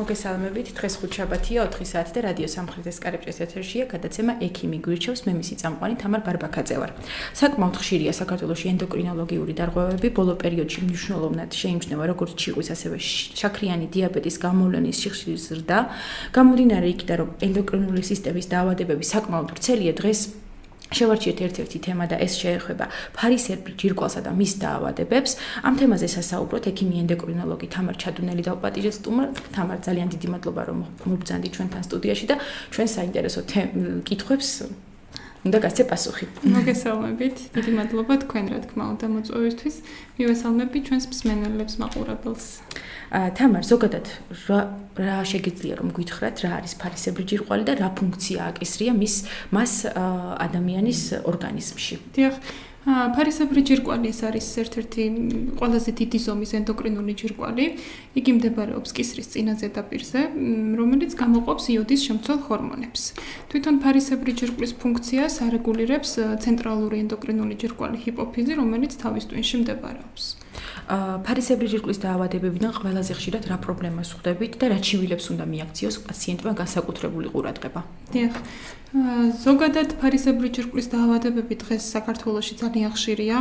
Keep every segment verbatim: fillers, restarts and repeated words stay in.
მოგესალმებით, დღეს ხუთშაბათია, ოთხი საათი და რადიო სამხრეთის კარიბჭის ეთერშია გადაცემა ექიმი გვირჩევს, მე მისი წამყვანი თამარ ბარბაქაძე ვარ. საკმაოდ ხშირია საქართველოში ენდოკრინოლოგიური დარღვევები, ბოლო პერიოდში მნიშვნელოვნად შეიმჩნევა როგორც ჩიყვის, ასევე შაქრიანი დიაბეტის გამოვლენის სიხშირის ზრდა. გამომდინარე იქიდან, რომ ენდოკრინული სისტემის დაავადებები საკმაოდ ვრცელია დღეს შევარჩიეთ ერთ-ერთი თემა და ეს შეეხება ფარისებრ ჯირკვალსა და მის დაავადებებს. ამ თემაზე სასაუბროთ ექიმი ენდოკრინოლოგი თამარ ჩადუნელი დავპატიჟეთ სტუმარ. თამარ, ძალიან დიდი მადლობა რომ მობრძანდი ჩვენთან სტუდიაში და ჩვენ საინტერესო კითხვებს უნდა გასცე პასუხი. მოგესალმებით, დიდი მადლობა თქვენ რა თქმა უნდა მოწვევისთვის. მივესალმები ჩვენს მსმენელებს, მაყურებელს. თამარ, ზოგადად რა შეგიძლია რომ გითხრათ, რა არის ფარისებრი ჯირკვალი და რა ფუნქცია აკისრია მის მას ადამიანის ორგანიზმში? დიახ, ფარისებრი ჯირკვალი ეს არის ერთ-ერთი ყველაზე დიდი ზომის ენდოკრინული ჯირკვალი. იგი მდებარეობს კისრის წინა ზედაპირზე, რომელიც გამოყოფს იოდის შემცველ ჰორმონებს. თვითონ ფარისებრი ჯირკვლის ფუნქციას არეგულირებს ცენტრალური ენდოკრინული ჯირკვალი ჰიპოფიზი, რომელიც თავის ტვინში მდებარეობს. ფარისებრი ჯირკვლის დაავადებებიდან ყველაზე ხშირად რა პრობლემას ხვდებით და რა ჩივილებს უნდა მიაქციოს პაციენტმა განსაკუთრებული ყურადღება? დიახ, ზოგადად ფარისებრი ჯირკვლის დაავადებები დღეს საქართველოში ძალიან ხშირია.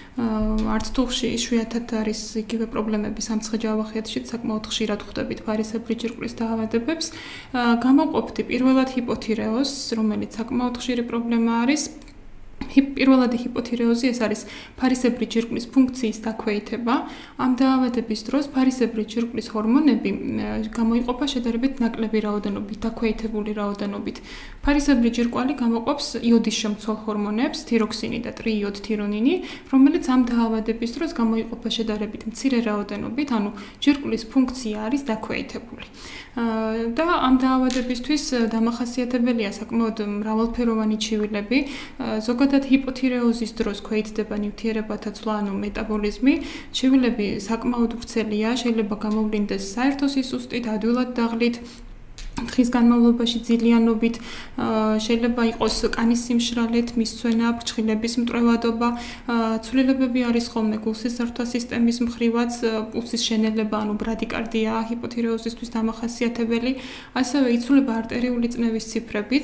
არც თუ იშვიათად არის იგივე პრობლემები სამცხე-ჯავახეთშიც საკმაოდ ხშირად ხვდებით ფარისებრი ჯირკვლის დაავადებებს. გამოყოფდი პირველად ჰიპოთირეოზს, რომელიც საკმაოდ ხშირი პრობლემა არის. პირველადი ჰიპოთირეოზი ეს არის ფარისებრი ჯირკვლის ფუნქციის დაქვეითება. ამ დაავადების დროს ფარისებრი ჯირკვლის ჰორმონები გამოიყოფა შედარებით ნაკლები რაოდენობით, დაქვეითებული რაოდენობით. ფარისებრი ჯირკვალი გამოყოფს იოდის შემცველ ჰორმონებს, თიროქსინი და ტრიიოდთირონინი, რომელიც ამ დაავადების დროს გამოიყოფა შედარებით მცირე რაოდენობით, ანუ ჯირკვლის ფუნქცია არის დაქვეითებული. და ამ დაავადებისთვის დამახასიათებელია საკმაოდ მრავალფეროვანი ჩივილები. ზოგადად ჰიპოთირეოზის დროს ქვეითდება ნივთიერებათა ცვლა, ანუ მეტაბოლიზმი. ჩივილები საკმაოდ ვრცელია, შეიძლება გამოვლინდეს საერთო სისუსტით, ადვილად დაღლით, დღის განმავლობაში ძილიანობით, შეიძლება იყოს კანის სიმშრალეთ, მისცვენა, ფრჩხილების მტვრევადობა, ცვლილებები არის ხოლმე გულსისრთა სისტემის მხრივაც, პულსის შენელება, ანუ ბრადიკარდია ჰიპოთირეოზისთვის დამახასიათებელი, ასევე იცვლება არტერიული წნევის ციფრებიც,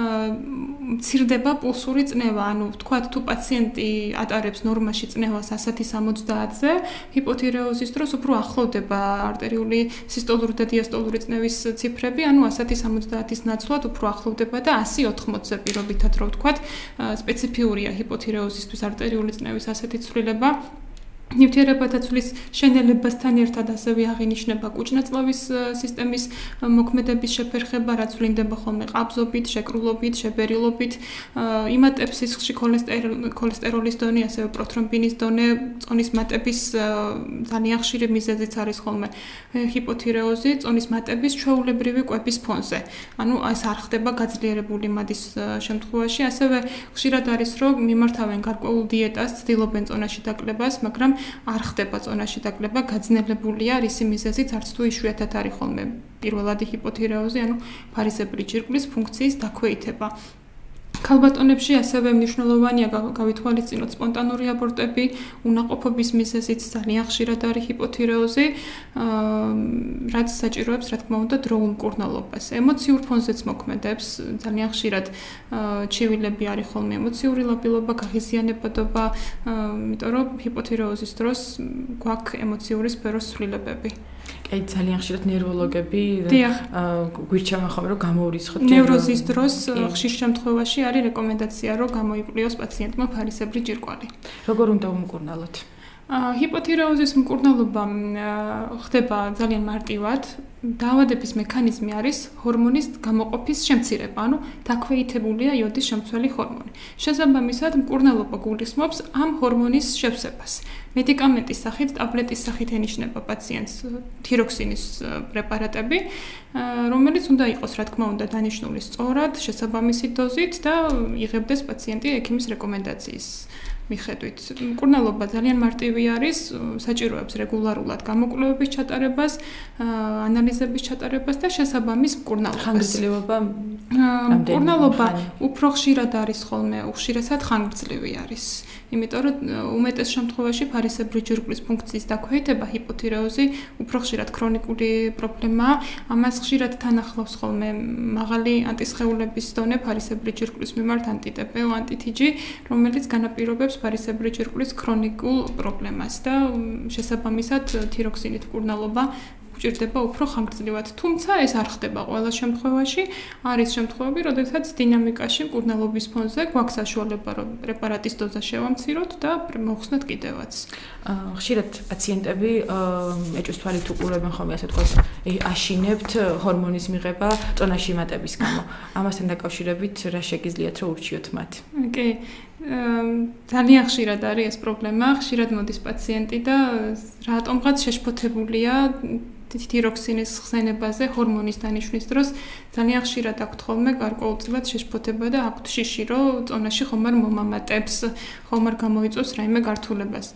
მცირდება პულსური წნევა, ანუ ვთქვათ, თუ პაციენტი ატარებს ნორმაში წნევას ასი სამოცდაათზე, ჰიპოთირეოზის დროს უფრო ახლოვდება არტერიული სისტოლური და დიასტოლური წნევის ციფრები, ანუ ასი სამოცდაათის ნაცვლად უფრო ახლოვდება და ასი ოთხმოცზე პირობითად რო ვთქვათ, სპეციფიურია ჰიპოთირეოზისთვის არტერიული წნევის ასეთი ცვლილება. ნივთიერებათა ცვლის შენელებასთან ერთად ასევე აღინიშნება კუჭნაწლავის სისტემის მოქმედების შეფერხება, რაც ვლინდება ხოლმე ყაბზობით, შეკრულობით, შებერილობით, იმატებს სისხლში ქოლესტეროლის დონე, ასევე პროთრომბინის დონე, წონის მატების ძალიან ხშირი მიზეზიც არის ხოლმე ჰიპოთირეოზი, წონის მატების ჩვეულებრივი კვების ფონზე. ანუ ეს არ ხდება გაძლიერებული მადის შემთხვევაში, ასევე ხშირად არის რომ მიმართავენ გარკვეულ დიეტას, ცდილობენ წონაში დაკლებას, მაგრამ არ ხდება წონაში დაკლება, გაძნელებულია რისი მიზეზით, არც თუ იშვიათად არის ხოლმე პირველადი ჰიპოთირეოზი, ანუ ფარისებრი ჯირკვლის ფუნქციის დაქვეითება. ქალბატონებში ასევე მნიშვნელოვანია გავითვალისწინოთ სპონტანური აბორტები, უნაყოფობის მიზეზით ძალიან ხშირად არის ჰიპოთირეოზი, რაც საჭიროებს, რა თქმა უნდა, დროულ მკურნალობას. ემოციურ ფონზეც მოქმედებს, ძალიან ხშირად ჩივილები არის ხოლმე ემოციური ლაბილობა, გაღიზიანებადობა, იმიტომ რომ ჰიპოთირეოზის დროს გვაქვს ემოციური სფეროს ცვლილებები. აი ძალიან ხშირად ნევროლოგები გვირჩევენ ხოლმე რომ გამოურიცხოთ ნევროზის დროს ხშირ შემთხვევაში არის რეკომენდაცია რომ გამოიკვლიოს პაციენტმა ფარისებრი ჯირკვალი. როგორ უნდა უმკურნალოთ? ჰიპოთირეოზის მკურნალობა ხდება ძალიან მარტივად. დაავადების მექანიზმი არის ჰორმონის გამოყოფის შემცირება, ანუ დაქვეითებულია იოდის შემცველი ჰორმონი. შესაბამისად, მკურნალობა გულისხმობს ამ ჰორმონის შევსებას. მედიკამენტის სახით, ტაბლეტის სახით ენიშნება პაციენტს თიროქსინის პრეპარატები, რომელიც უნდა იყოს, რა თქმა უნდა, დანიშნული სწორად, შესაბამისი დოზით და იღებდეს პაციენტი ექიმის რეკომენდაციის მიხედვით. მკურნალობა ძალიან მარტივი არის, საჭიროებს რეგულარულად გამოკვლევების ჩატარებას, ანალიზების ჩატარებას და შესაბამის მკურნალობას. ხანგრძლივობა მკურნალობა უფრო ხშირად არის ხოლმე, უხშირესად ხანგრძლივი არის. იმიტომ რომ უმეტეს შემთხვევაში ფარისებრი ჯირკვლის ფუნქციის დაქვეითება ჰიპოთირეოზი უფრო ხშირად ქრონიკული პრობლემაა. ამას ხშირად თან ახლავს ხოლმე მაღალი ანტისხეულების დონე ფარისებრი ჯირკვლის მიმართ ანტი-ტე პე ო, ანტი-თი ჯი, რომელიც განაპირობებს ფარისებრი ჯირკვლის ქრონიკულ პრობლემას და შესაბამისად თიროქსინით მკურნალობა ჭირდება უფრო ხანგრძლივად. თუმცა ეს არ ხდება ყველა შემთხვევაში. არის შემთხვევები, როდესაც დინამიკაში მკურნალობის ფონზე გვაქვს საშუალება, რომ პრეპარატის დოზა შევამციროთ და მოვხსნათ კიდევაც. ხშირად პაციენტები ეჭვს თვალით უყურებენ ხოლმე, ასე თქვას, აშინებთ ჰორმონის მიღება წონაში იმატების გამო. ამასთან დაკავშირებით რა შეგიძლიათ რომ ურჩიოთ მათ? კი. ძალიან ხშირად არის ეს პრობლემა, ხშირად მოდის პაციენტი და რატომღაც შეშფოთებულია თიროქსინის ხსენებაზე ჰორმონის დანიშვნის დროს ძალიან ხშირად აქვთ ხოლმე გარკვეულწილად შეშფოთება და აქვთ შიში, რომ წონაში ხომ არ მომამატებს, ხომ არ გამოიწვევს რაიმე გართულებას.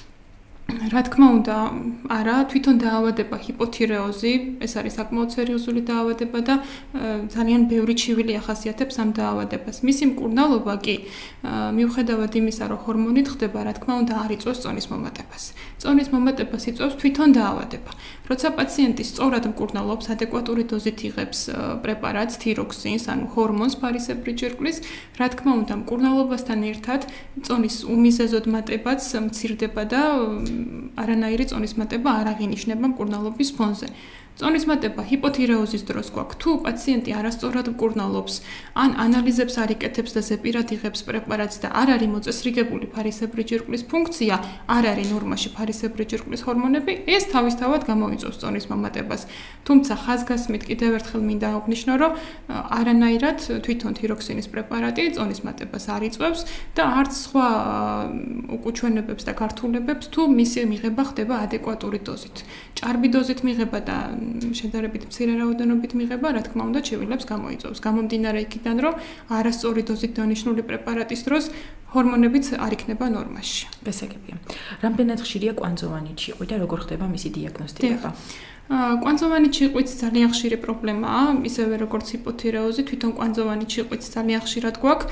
რა თქმა უნდა, არა, თვითონ დაავადება ჰიპოთირეოზი, ეს არის საკმაოდ სერიოზული დაავადება და ძალიან ბევრი ჩივილი ახასიათებს ამ დაავადებას. მისი მკურნალობა კი, მიუხედავად იმისა, რომ ჰორმონით ხდება, რა თქმა უნდა, არ იწვევს წონის მომატებას. წონის მომატებას იწვევს თვითონ დაავადება. როცა პაციენტი სწორად მკურნალობს, ადეკვატური დოზით იღებს პრეპარატს, თიროქსინს, ანუ ჰორმონს ფარისებრი ჯირკვლის, რა თქმა უნდა, მკურნალობასთან ერთად წონის უმიზეზოდ მატებაც მცირდება და არანაირი წონის მატება არ აღინიშნება მკურნალობის ფონზე. წონის მატება ჰიპოთირეოზის დროს გვაქვს, თუ პაციენტი არასწორად მკურნალობს, ან ანალიზებს არ იკეთებს და ზეპირად იღებს პრეპარატს და არ არის მოწესრიგებული ფარისებრი ჯირკვლის ფუნქცია, არ არის ნორმაში ფარისებრი ჯირკვლის ჰორმონები, ეს თავისთავად გამოიწვევს წონის მომატებას. თუმცა ხაზგასმით კიდევ ერთხელ მინდა აღვნიშნო, რომ არანაირად თვითონ თიროქსინის პრეპარატი წონის მატებას არ იწვევს და არც სხვა უკუჩვენებებს და გართულებებს, თუ მისი მიღება ხდება ადეკვატური დოზით. ჭარბი დოზით მიღება და შედარებით მცირე რაოდენობით მიღება, რა თქმა უნდა, ჩივილებს გამოიწვევს. გამომდინარე იქიდან, რომ არასწორი დოზით დანიშნული პრეპარატის დროს ჰორმონებიც არ იქნება ნორმაში. გასაგებია. რამდენად ხშირია კვანძოვანი ჩიყვი და როგორ ხდება მისი დიაგნოსტიკა? კვანძოვანი ჩიყვიც ძალიან ხშირი პრობლემაა, ისევე როგორც ჰიპოთირეოზი, თვითონ კვანძოვანი ჩიყვიც ძალიან ხშირად გვაქვს.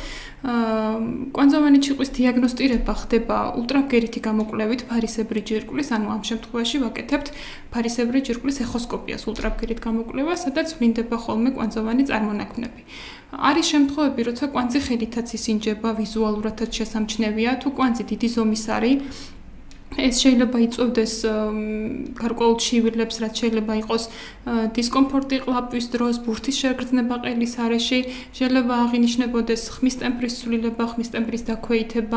კვანძოვანი ჩიყვის დიაგნოსტირება ხდება ულტრაბგერითი გამოკვლევით ფარისებრი ჯირკვლის, ანუ ამ შემთხვევაში ვაკეთებთ ფარისებრი ჯირკვლის ეხოსკოპიას, ულტრაბგერით გამოკვლევას, სადაც ვლინდება ხოლმე კვანძოვანი წარმონაქმნები. არის შემთხვევები, როცა კვანძი ხელითაც ისინჯება, ვიზუალურადაც შესამჩნევია, თუ კვანძი დიდი ზომის არის, ეს შეიძლება იწვევდეს გარკვეულ ჩივილებს, რაც შეიძლება იყოს დისკომფორტი ყლაპვის დროს, ბურთის შეგრძნება ყელის არეში, შეიძლება აღინიშნებოდეს ხმის ტემპრის ცვლილება, ხმის ტემპრის დაქვეითება,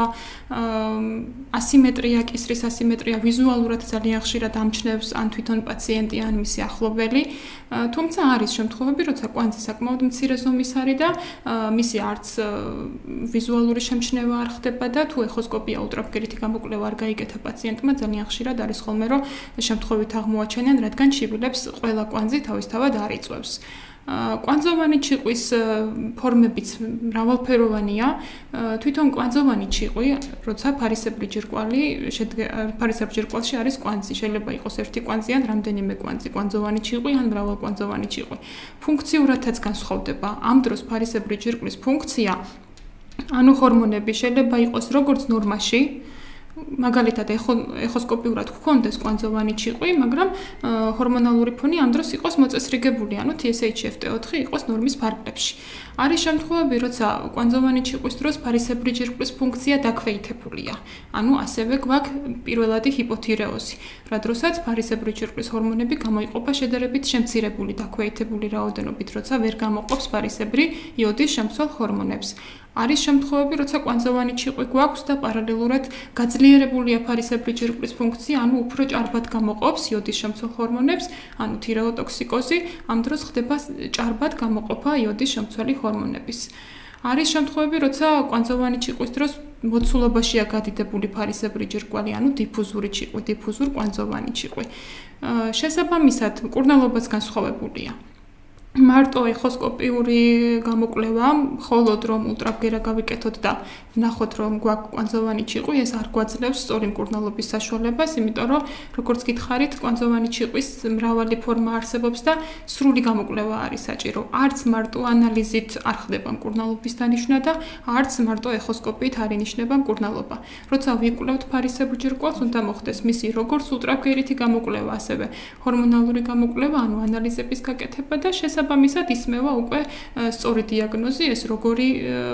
ასიმეტრია, კისრის ასიმეტრია ვიზუალურად ძალიან ხშირად ამჩნევს ან თვითონ პაციენტი, ან მისი ახლობელი. თუმცა არის შემთხვევები, როცა კვანძი საკმაოდ მცირე ზომის არის და მისი არც ვიზუალური შემჩნევა არ ხდება და თუ ეხოსკოპია ულტრაბგერითი გამოკვლევა არ გაიგეთა პაციენტმა, ძალიან ხშირად არის ხოლმე, რომ შემთხვევით აღმოაჩენენ, რადგან ჩივილებს ყველა კვანძი თავისთავად არ იწვევს. კვანძოვანი ჩიყვის ფორმებიც მრავალფეროვანია. თვითონ კვანძოვანი ჩიყვი, როცა ფარისებრი ჯირკვალი, ფარისებრი ჯირკვალში არის კვანძი, შეიძლება იყოს ერთი კვანძი ან რამდენიმე კვანძი, კვანძოვანი ჩიყვი ან მრავალკვანძოვანი ჩიყვი. ფუნქციურადაც განსხვავდება. ამ დროს ფარისებრი ჯირკვლის ფუნქცია, ანუ ჰორმონები შეიძლება იყოს როგორც ნორმაში, მაგალითად ეხოსკოპიურად გვქონდეს კვანძოვანი ჩიყვი, მაგრამ ჰორმონალური ფონი ამ დროს იყოს მოწესრიგებული, ანუ თი ეს ეიჩ ეფ ტე ოთხი იყოს ნორმის ფარგლებში. არის შემთხვევები, როცა კვანძოვანი ჩიყვის დროს ფარისებრი ჯირკვლის ფუნქცია დაქვეითებულია. ანუ ასევე გვაქვს პირველადი ჰიპოთირეოზი, რა დროსაც ფარისებრი ჯირკვლის ჰორმონები გამოიყოფა შედარებით შემცირებული დაქვეითებული რაოდენობით, როცა ვერ გამოყოფს ფარისებრი იოდის შემცველ ჰორმონებს. არის შემთხვევები, როცა კვანძოვანი ჩიყვი გვაქვს და პარალელურად გაძლიერებულია ფარისებრი ჯირკვლის ფუნქცია, ანუ უფრო ჭარბად გამოყოფს იოდის შემცველ ჰორმონებს, ანუ თირეოტოქსიკოზი, ამ დროს ხდება ჭარბად გამოყოფა იოდის შემცველი ჰორმონების. არის შემთხვევები, როცა კვანძოვანი ჩიყვის დროს მოცულობაშია გადიდებული ფარისებრი ჯირკვალი, ანუ დიფუზური ჩიყვი, დიფუზურ კვანძოვანი ჩიყვი. შესაბამისად, მკურნალობაც განსხვავებულია. მარტო ეხოსკოპიური გამოკვლევა, მხოლოდ რომ ультრავგერა გავიკეთოთ და ვნახოთ რომ გვაქვს კვანძოვანი ჭიყვი, ეს არ გვაძლევს სწორი მკურნალობის საშუალებას, იმიტომ რომ როგორც გითხარით, კვანძოვანი ჭიყვის მრავალი ფორმა არსებობს და სრული გამოკვლევა არის საჭირო. არც მარტო ანალიზით არ ხდება მკურნალობის დანიშვნა და არც მარტო ეხოსკოპიით არ ინიშნება მკურნალობა. როცა ვიკვლევთ ფარისებრ ჯირკვალს, უნდა მოხდეს მისი როგორც ультრავგერითი გამოკვლევა, ასევე ჰორმონალური გამოკვლევა, ანუ ანალიზების გაკეთება და შესაბამისად ისმევა უკვე სწორი დიაგნოზი, ეს როგორი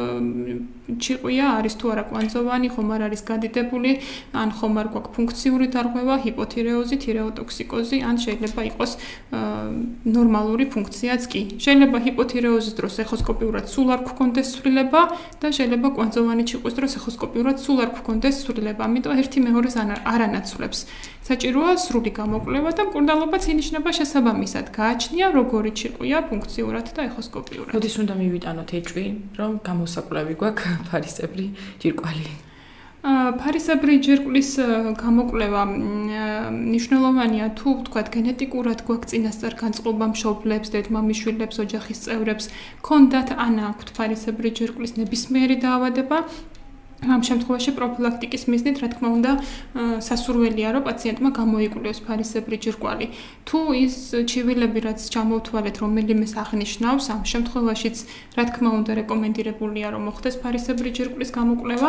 ჭიყვია, არის თუ არა კვანძოვანი, ხომ არ არის გადიდებული, ან ხომ არ გვაქვს ფუნქციური დარღვევა, ჰიპოთირეოზი, თირეოტოქსიკოზი, ან შეიძლება იყოს ნორმალური ფუნქციაც კი. შეიძლება ჰიპოთირეოზის დროს ეხოსკოპიურად სულ არ გქონდეს ცვლილება და შეიძლება კვანძოვანი ჭიყვის დროს ეხოსკოპიურად სულ არ გქონდეს ცვლილება. ამიტომ ერთი მეორეს არ ანაცვლებს. საჭიროა სრული გამოკვლევა და მკურნალობაც ინიშნება შესაბამისად. გააჩნია როგორი ჭიყვია ფუნქციურად და ეხოსკოპიურად. როდის უნდა მივიტანოთ ეჭვი, რომ გამოსაკვლევი გვაქვს ფარისებრი ჯირკვალი? ფარისებრი ჯირკვლის გამოკვლევა მნიშვნელოვანია თუ ვთქვათ გენეტიკურად გვაქვს წინასწარ განწყობა მშობლებს, დედმამიშვილებს, ოჯახის წევრებს, ქონდათ ან აქვთ ფარისებრი ჯირკვლის ნებისმიერი დაავადება. ამ შემთხვევაში პროფილაქტიკის მიზნით, რა თქმა უნდა, სასურველია, რომ პაციენტმა გამოიკვლევს ფარისებრი ჯირკვალი. თუ ის ჩივილები, რაც ჩამოვთვალეთ, რომელიმეს აღნიშნავს, ამ შემთხვევაშიც, რა თქმა უნდა, რეკომენდირებულია, რომ მოხდეს ფარისებრი ჯირკვლის გამოკვლევა.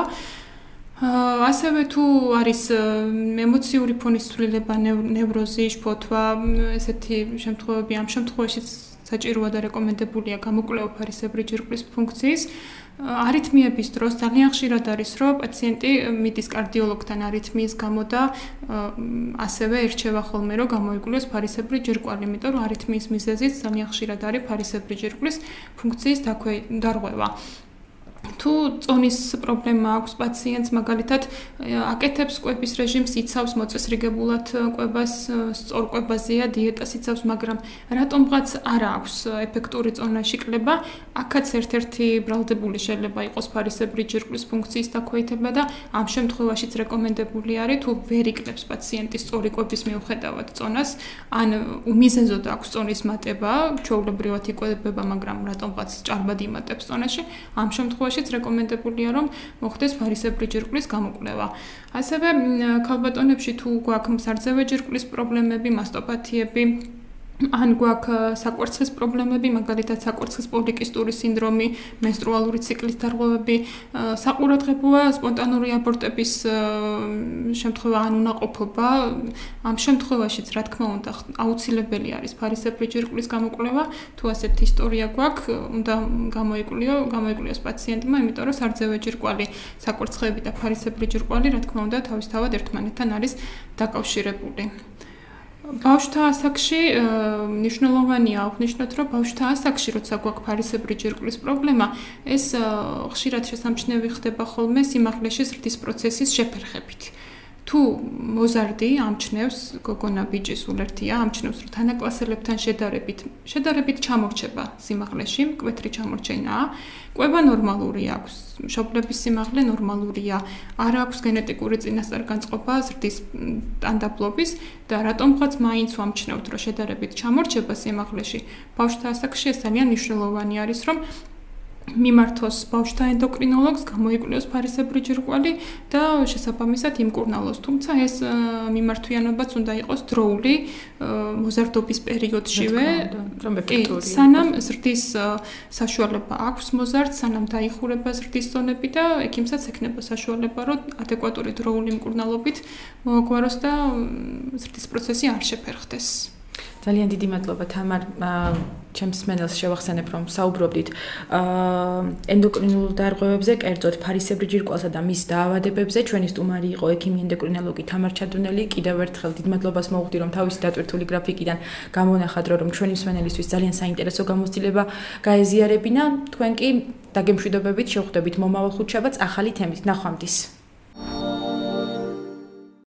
ასევე თუ არის ემოციური ფონის ცვლილება, ნევროზი, შფოთვა, ესეთი შემთხვევები, ამ შემთხვევაშიც საჭიროა და რეკომენდებულია გამოკვლევა ფარისებრი ჯირკვლის ფუნქციის. არითმიების დროს ძალიან ხშირად არის, რომ პაციენტი მიდის კარდიოლოგთან არითმიის გამო და ასევე ერჩევა ხოლმე, რომ გამოიკვლევს ფარისებრი ჯირკვალი, იმიტომ რომ არითმიის მიზეზით ძალიან ხშირად არის ფარისებრი ჯირკვლის ფუნქციის დარღვევა. თუ წონის პრობლემა აქვს პაციენტს, მაგალითად, აკეთებს კვების რეჟიმს, იცავს მოწესრიგებულად კვებას, სწორ კვებაზეა, დიეტას იცავს, მაგრამ რატომღაც არ აქვს ეფექტური წონაში კლება, აქაც ერთ-ერთი ბრალდებული შეიძლება იყოს ფარისებრი ჯირკვლის ფუნქციის დაქვეითება და ამ შემთხვევაშიც რეკომენდებული არის, თუ ვერ იკლებს პაციენტი სწორი კვების მიუხედავად წონას, ან უმიზეზოდ აქვს წონის მატება, ჩვეულებრივად იკვებება, მაგრამ რატომღაც ჭარბად იმატებს წონაში, ამ შემთხვევაში რეკომენდებულია, რომ მოხდეს ფარისებრი ჯირკვლის გამოკვლევა. ასევე ქალბატონებში თუ გვაქვს მზარდზევე ჯირკვლის პრობლემები, მასტოპათიები, ან გვაქვს საკვერცხის პრობლემები, მაგალითად საკვერცხის პოლიკისტური სინდრომი, მენსტრუალური ციკლის დარღვევები, საყურადღებოა სპონტანური აბორტების შემთხვევა, ან უნაყოფობა. ამ შემთხვევაშიც, რა თქმა უნდა, აუცილებელი არის ფარისებრი ჯირკვლის გამოკვლევა. თუ ასეთი ისტორია გვაქვს, უნდა გამოიკვლიოს პაციენტმა, იმიტომ რომ სარძევე ჯირკვალი, საკვერცხები და ფარისებრი ჯირკვალი, რა თქმა უნდა, თავისთავად ერთმანეთთან არის დაკავშირებული. ბავშვთა ასაკში მნიშვნელოვანია აღნიშნოთ, რომ ბავშვთა ასაკში, როცა გვაქვს ფარისებრი ჯირკვლის პრობლემა, ეს ხშირად შესამჩნევი ხდება ხოლმე სიმაღლეში ზრდის პროცესის შეფერხებით. თუ მოზარდი ამჩნევს, გოგონა ბიჭი სულ ერთია, ამჩნევს, რომ თანაკლასელებთან შედარებით, შედარებით ჩამორჩება სიმაღლეში, მკვეთრი ჩამორჩენაა, კვება ნორმალური აქვს, მშობლების სიმაღლე ნორმალურია, არ აქვს გენეტიკური წინასწარ განწყობა ზრდის ტანდაბლობის და რატომღაც მაინც ვამჩნევთ, რომ შედარებით ჩამორჩება სიმაღლეში, ბავშვთა ასაკში ეს ძალიან მნიშვნელოვანი არის, რომ მიმართოს ბავშვთა ენდოკრინოლოგს, გამოიკვლევს ფარისებრი ჯირკვალი და შესაბამისად იმკურნალოს. თუმცა ეს მიმართვიანობაც უნდა იყოს დროული, მოზარდობის პერიოდშივე, სანამ ზრდის საშუალება აქვს მოზარდს, სანამ დაიხურება ზრდის ზონები და ექიმსაც ექნება საშუალება, რომ ადეკვატური დროული მკურნალობით მოაგვაროს და ზრდის პროცესი არ შეფერხდეს. ძალიან დიდი მადლობა თამარ, ჩემს მსმენელს შევახსენებ, რომ საუბრობდით ენდოკრინულ დარღვევებზე, კერძოდ ფარისებრი ჯირკვალსა და მის დაავადებებზე. ჩვენი სტუმარი იყო ექიმი ენდოკრინოლოგი თამარ ჩადუნელი. კიდევ ერთხელ დიდ მადლობას მოვუხდი, რომ თავისი დატვირთული გრაფიკიდან გამონახათ, რომ ჩვენი მსმენელისთვის ძალიან საინტერესო გამოცდილება გაეზიარებინა. თქვენ კი დაგემშვიდობებით შევხვდებით მომავალ ხუთშაბათს ახალი თემით. ნახვამდის.